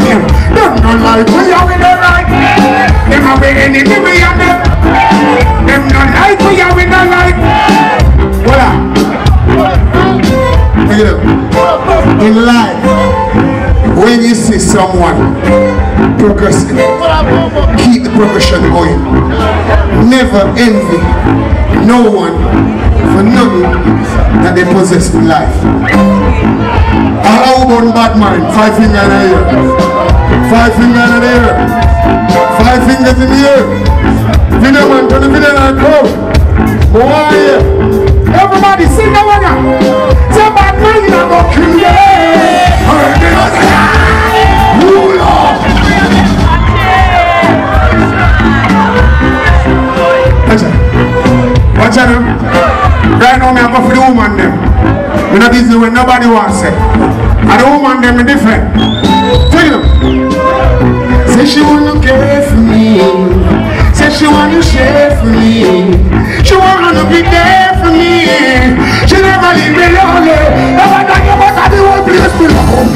name. Them no like we are with the right. Them are with enemy we are them. Them no like we are with the right. Voila. In life, when you see someone progressing, keep the progression going. Never envy no one for nothing that they possess in life. How about bad mind? 5 fingers in the air. 5 fingers in the air. 5 fingers in the air. Video man, turn the video and go. Go on here. Everybody sing the one. Say bad mind, you go kill you. Watch out them. Right now I go for the woman them. I'm not busy when nobody wants it. And the woman them are different. Tell them. Say she wanna care for me. Say she wanna share for me. She wanna be there for me. She never leave me lonely. Never talk about how the whole place belong.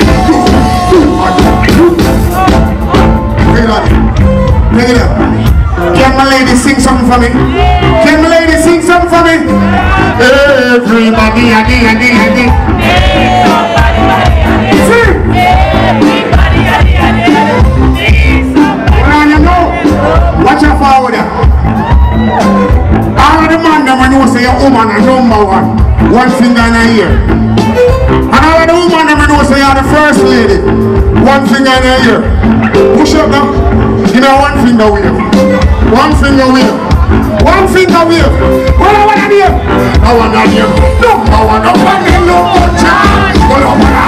Look it up. Can my lady sing something for me? Can my lady sing something for me? Everybody, sing! Well, you know, watch out forward. All the man them know say your woman are #1. 1 finger in a ear. And all of the woman them know say you're the first lady. 1 finger in a ear. Push up now. Give me 1 finger wave. 1 finger wave. 1 finger wave. What I wanna do? I wanna do. No, I wanna find no more time. What I wanna.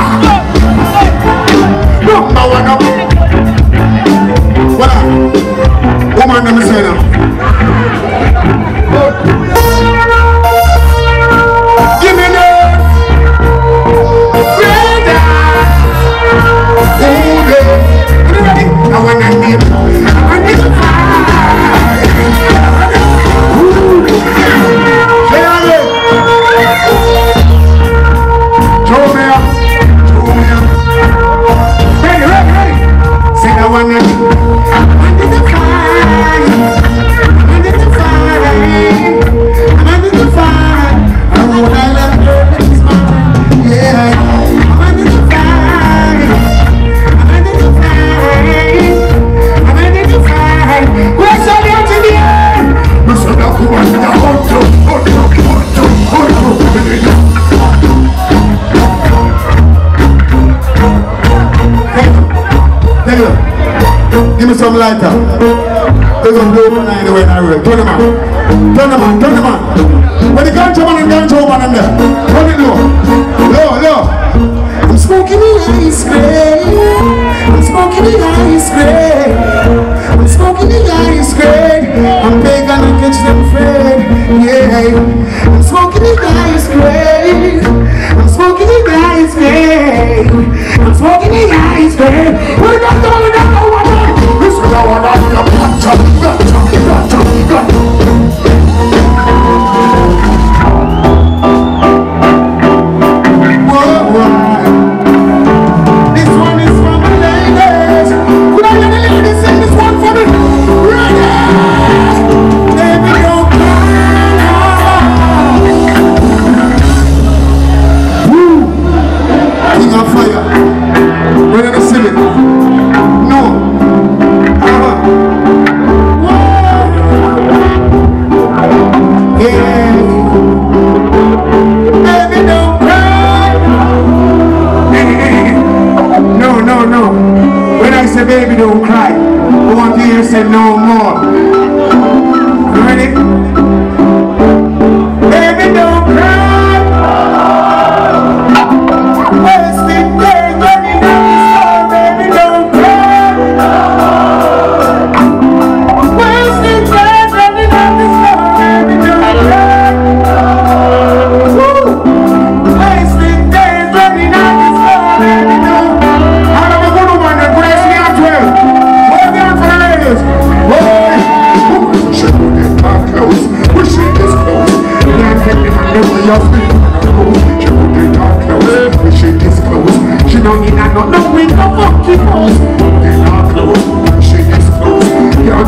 No, I wanna. What I. Woman, let me say now. Give me the. I wanna live. I need to fly. Show me up. Ready. Say I wanna live. I need to fly. I need to fly. I need to fly. I wanna love you. Yeah. I need to fly. Give me some lighter. They're going to blow up the way I will. Turn them on. Turn them on. Turn them on. When the ganja man and ganja woman in there. Turn it low. Low. I'm smoking the ice cream. I'm smoking the ice cream. I'm smoking the ice cream. I'm big and I catch them afraid. Yeah. I'm smoking the ice cream. I'm smoking the ice cream. I'm smoking the ice cream. We're not going to know what I'm doing. This is how I like your This one is for my ladies. Could I let the ladies sing this one for me? Ready? Baby, don't cry. Woo! King of fire. Ready to sing it? No. Yeah. Baby, don't cry. No. When I say baby, don't cry, I want to hear you say no more. You ready? Baby, don't cry. Wasting days running out the sun. Baby, don't cry. Wasting days running out the sun. Baby, don't cry. Woo. Wasting days running out the sun. Baby, don't cry. I have a good woman that breaks me out 12. Hold me on for the ladies. Boy.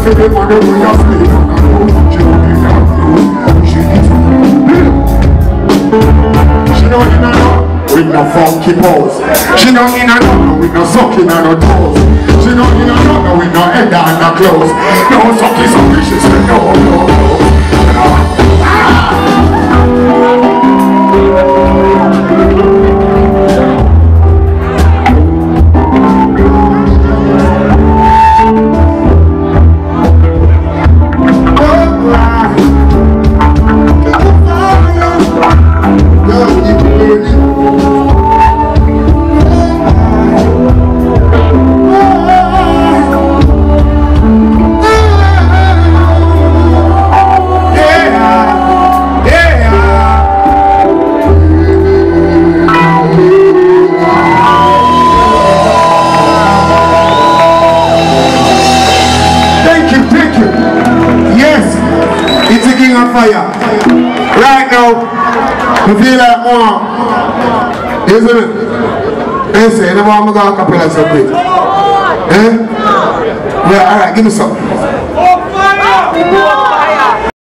see the man who will just sleep on the road. She don't need that food. She needs she don't in a no with no funky pose. She don't in a no with no sucking on her toes. She don't in a no with no head on her clothes. No sucky, she said no, no, no. Fire. Right now, I feel like more. Isn't it? Listen, you know I'm going to capella something. Eh? Yeah, alright, give me some.